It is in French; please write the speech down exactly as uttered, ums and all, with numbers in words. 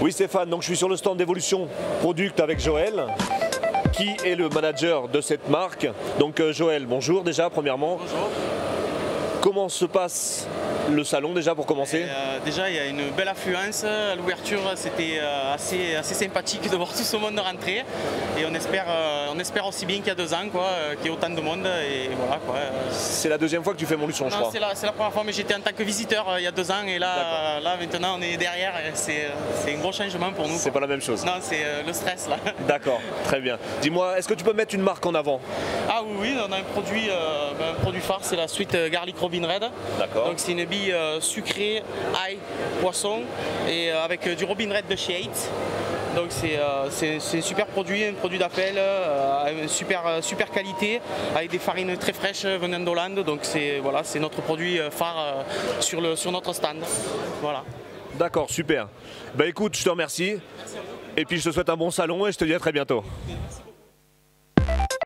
Oui Stéphane, donc je suis sur le stand d'Evolution Product avec Joël, qui est le manager de cette marque. Donc euh, Joël, bonjour déjà premièrement. Bonjour. Comment se passe le salon déjà pour commencer? euh, Déjà il y a une belle affluence, à l'ouverture c'était euh, assez, assez sympathique de voir tout ce monde rentrer et on espère, euh, on espère aussi bien qu'il y a deux ans quoi, euh, qu'il y ait autant de monde et voilà quoi. C'est la deuxième fois que tu fais Montluçon je crois. C'est la, la première fois mais j'étais en tant que visiteur euh, il y a deux ans et là, euh, là maintenant on est derrière, c'est un gros changement pour nous. C'est pas la même chose. Non c'est euh, le stress là. D'accord, très bien. Dis-moi, est-ce que tu peux mettre une marque en avant? Ah oui, oui, on a un produit, euh, un produit phare, c'est la suite Garlic Robin Red. D'accord. Donc c'est une bille euh, sucrée, ail, poisson et euh, avec euh, du Robin Red de chez Haight. Donc c'est euh, un super produit, un produit d'appel, euh, super, euh, super qualité, avec des farines très fraîches venant d'Hollande. Donc c'est voilà, c'est notre produit phare euh, sur, le, sur notre stand. Voilà. D'accord, super. Bah écoute, je te remercie. Et puis je te souhaite un bon salon et je te dis à très bientôt. Merci.